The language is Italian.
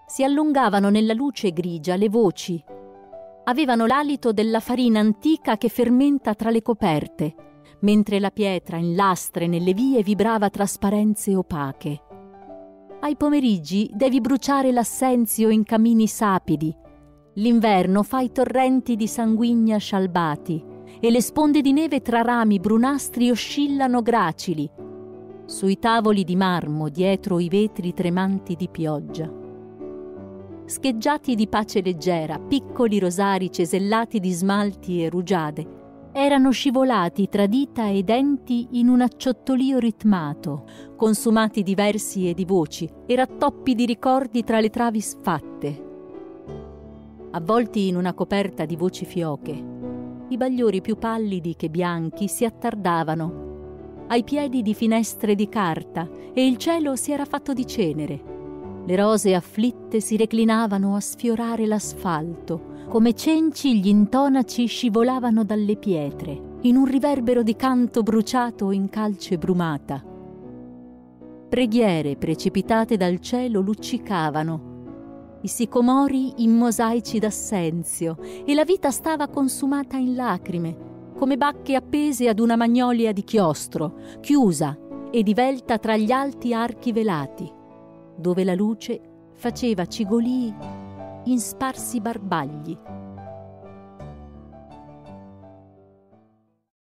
Si allungavano nella luce grigia le voci. Avevano l'alito della farina antica che fermenta tra le coperte, mentre la pietra in lastre nelle vie vibrava trasparenze opache. Ai pomeriggi devi bruciare l'assenzio in camini sapidi. L'inverno fa i torrenti di sanguigna scialbati e le sponde di neve tra rami brunastri oscillano gracili sui tavoli di marmo dietro i vetri tremanti di pioggia. Scheggiati di pace leggera, piccoli rosari cesellati di smalti e rugiade erano scivolati tra dita e denti in un acciottolio ritmato, consumati di versi e di voci e rattoppi di ricordi tra le travi sfatte. Avvolti in una coperta di voci fioche, i bagliori più pallidi che bianchi si attardavano ai piedi di finestre di carta e il cielo si era fatto di cenere. Le rose afflitte si reclinavano a sfiorare l'asfalto, come cenci gli intonaci scivolavano dalle pietre, in un riverbero di canto bruciato in calce brumata. Preghiere precipitate dal cielo luccicavano, i sicomori in mosaici d'assenzio, e la vita stava consumata in lacrime, come bacche appese ad una magnolia di chiostro, chiusa e divelta tra gli alti archi velati, dove la luce faceva cigolii in sparsi barbagli.